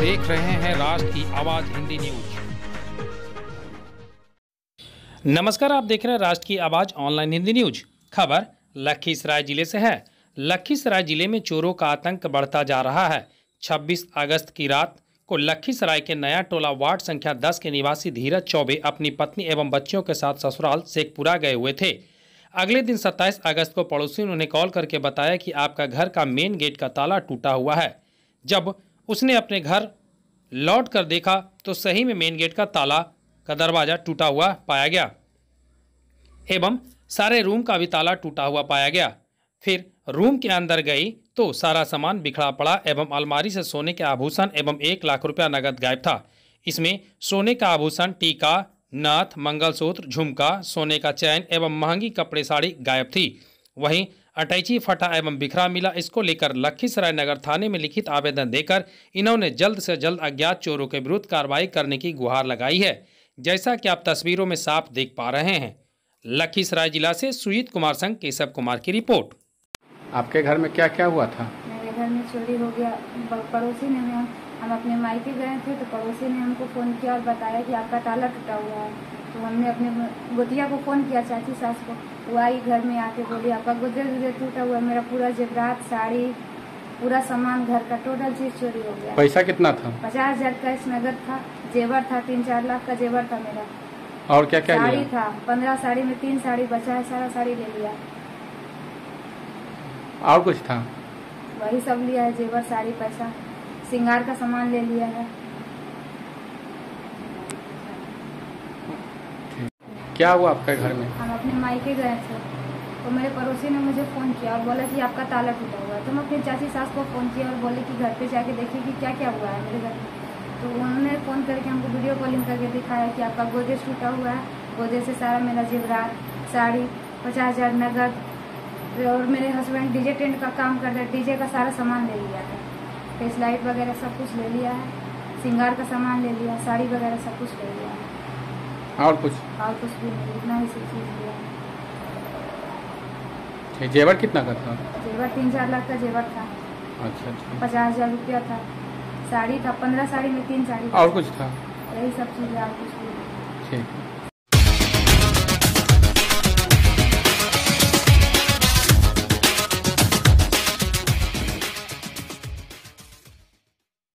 देख रहे हैं राष्ट्र की आवाज हिंदी न्यूज। नमस्कार, आप देख रहे हैं राष्ट्र की आवाज ऑनलाइन हिंदी न्यूज। खबर लखीसराय जिले से है। लखीसराय जिले में चोरों का आतंक बढ़ता जा रहा है। 26 अगस्त की रात को लखीसराय के नया टोला वार्ड संख्या 10 के निवासी धीरज चौबे अपनी पत्नी एवं बच्चियों के साथ ससुराल शेखपुरा गए हुए थे। अगले दिन 27 अगस्त को पड़ोसियों ने उन्हें कॉल करके बताया कि आपका घर का मेन गेट का ताला टूटा हुआ है। जब उसने अपने घर लौट कर देखा तो सही में मेन गेट का ताला का दरवाज़ा टूटा हुआ पाया गया एवं सारे रूम का भी ताला टूटा हुआ पाया गया। फिर रूम के अंदर गई तो सारा सामान बिखरा पड़ा एवं अलमारी से सोने के आभूषण एवं 1 लाख रुपया नगद गायब था। इसमें सोने का आभूषण, टीका, नाथ, मंगलसूत्र, झुमका, सोने का चैन एवं महंगी कपड़े साड़ी गायब थी। वहीं अटैची फटा एवं बिखरा मिला। इसको लेकर लखीसराय नगर थाने में लिखित आवेदन देकर इन्होंने जल्द से जल्द अज्ञात चोरों के विरुद्ध कार्रवाई करने की गुहार लगाई है। जैसा कि आप तस्वीरों में साफ देख पा रहे हैं। लखीसराय जिला से सुजीत कुमार संग केशव कुमार की रिपोर्ट। आपके घर में क्या क्या हुआ था? मेरे घर में चोरी हो गया। पड़ोसी ने हम अपने मायके गए थे तो पड़ोसी ने हमको फ़ोन किया और बताया कि आपका ताला टूटा हुआ है। तो हमने अपने गोतिया को फ़ोन किया, चाची सास को। वो आई घर में आके बोली आपका गोदरेज टूटा हुआ है। मेरा पूरा जेवरात, साड़ी, पूरा सामान घर का टोटल चीज़ चोरी हो गया। पैसा कितना था? 50,000 कैश नगद था, जेवर था 3-4 लाख का जेवर था मेरा। और क्या क्या साड़ी लिया? था 15 साड़ी में 3 साड़ी बचा है, सारा साड़ी ले लिया। और कुछ था? वही सब लिया है, जेवर, साड़ी, पैसा, श्रृंगार का सामान ले लिया है। क्या हुआ आपके घर में? हम अपने मायके गए थे तो मेरे पड़ोसी ने मुझे फ़ोन किया और बोला कि आपका ताला टूटा हुआ है। तो मैं अपनी चाची सास को फ़ोन किया और बोले कि घर पे जाके देखिए कि क्या क्या हुआ है मेरे घर में। तो उन्होंने फ़ोन करके हमको वीडियो कॉलिंग करके दिखाया कि आपका गोदरेज टूटा हुआ है। गोदरेज से सारा मेरा जेवरात, साड़ी, 50,000 नगद और मेरे हस्बैंड डीजे टेंट का काम करते हैं, डीजे का सारा सामान ले लिया है। फेस लाइट वगैरह सब कुछ ले लिया है, श्रृंगार का सामान ले लिया, साड़ी वगैरह सब कुछ ले लिया है। और कुछ भी नहीं, इतना ही सब चीज़ लिया। जेवर कितना का था? जेवर 3-4 लाख का जेवर था। अच्छा अच्छा। 50,000 रुपया था। साड़ी था 15 साड़ी में 3 साड़ी। और कुछ था? यही सब चीज़ें और कुछ भी नहीं। ठीक है।